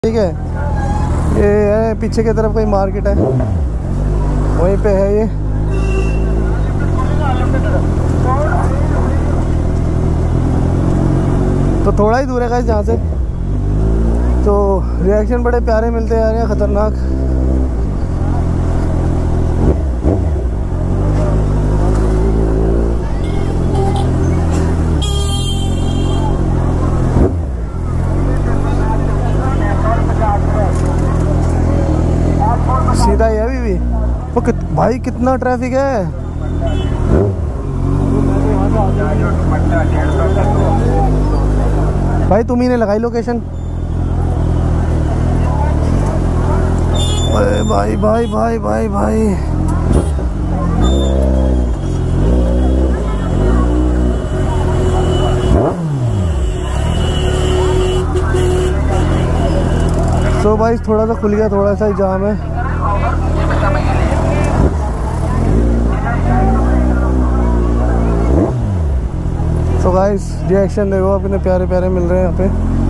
ठीक है। ये है पीछे की तरफ कोई मार्केट है, वहीं पे है ये। तो थोड़ा ही दूर है गाइस यहाँ से। तो रिएक्शन बड़े प्यारे मिलते हैं यार, यहाँ खतरनाक। सीधा ही है अभी भी। वो भाई कितना ट्रैफिक है। भाई तुम ही ने लगाई लोकेशन। अरे भाई भाई भाई भाई भाई तो भाई थोड़ा सा खुल गया, थोड़ा सा ही जाम है। तो गाइस रिएक्शन देखो, अपने प्यारे प्यारे मिल रहे हैं यहाँ पे।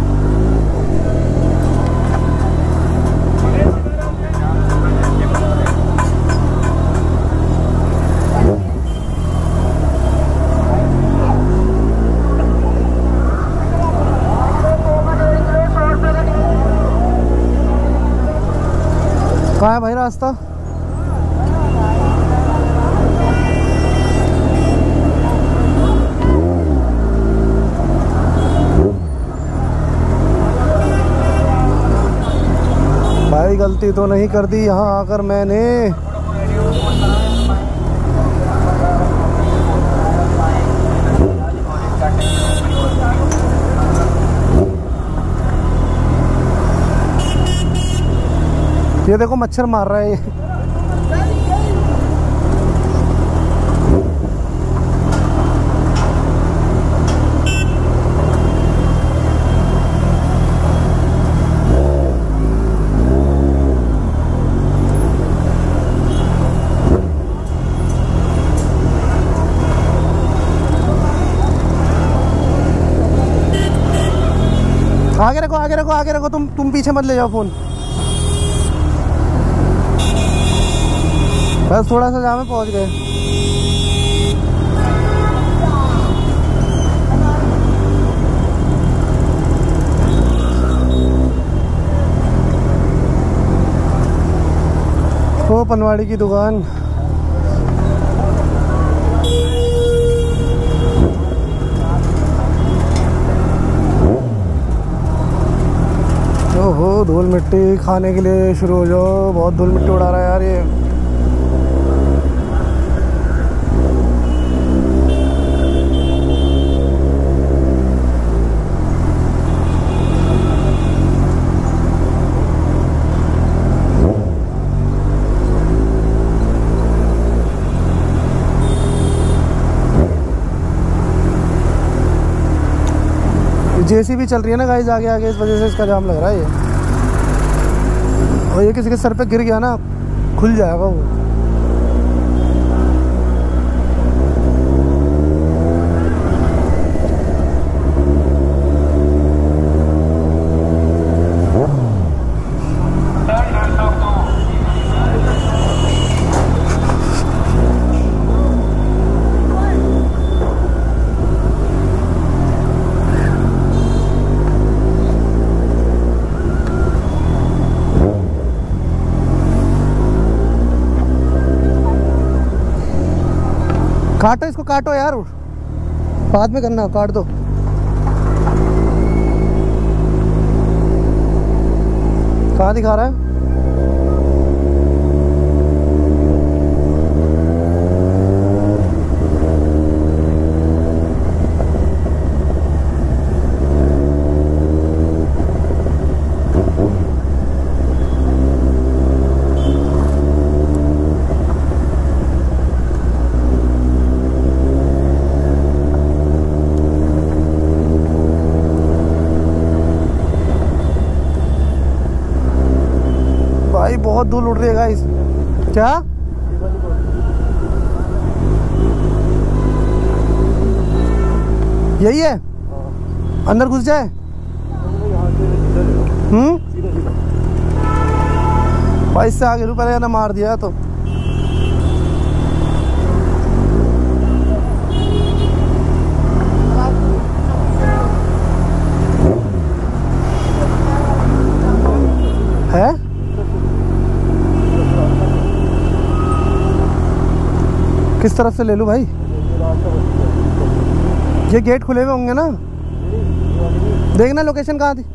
कहाँ है भाई रास्ता? भाई गलती तो नहीं कर दी यहाँ आकर मैंने। ये देखो मच्छर मार रहा है ये। आगे रखो आगे रखो आगे रखो, तुम पीछे मत ले जाओ फोन। बस थोड़ा सा जाम में पहुंच गए। वो पनवाड़ी की दुकान। ओहो धूल मिट्टी खाने के लिए शुरू हो जाओ। बहुत धूल मिट्टी उड़ा रहा है यार ये। जेसीबी चल रही है ना गाइस आगे आगे, इस वजह से इसका जाम लग रहा है ये। और ये किसी के सर पे गिर गया ना, खुल जाएगा वो। काटो इसको, काटो यार, बाद में करना, काट दो। कहाँ दिखा रहा है? बहुत धूल उड़ रही है गाइस। क्या यही है? अंदर घुस जाए। भाई इससे आगे रू पहले ना मार दिया तो है। किस तरफ से ले लूं भाई? ये गेट खुले हुए होंगे ना? देखना लोकेशन कहाँ थी।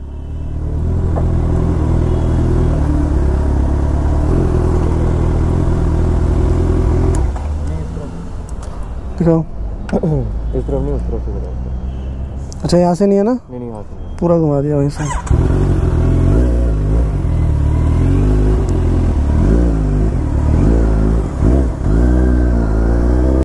दिखाओ। इस तरफ नहीं, उस तरफ से। अच्छा यहाँ से नहीं है ना? नहीं, यहाँ से पूरा घुमा दिया वहीं से।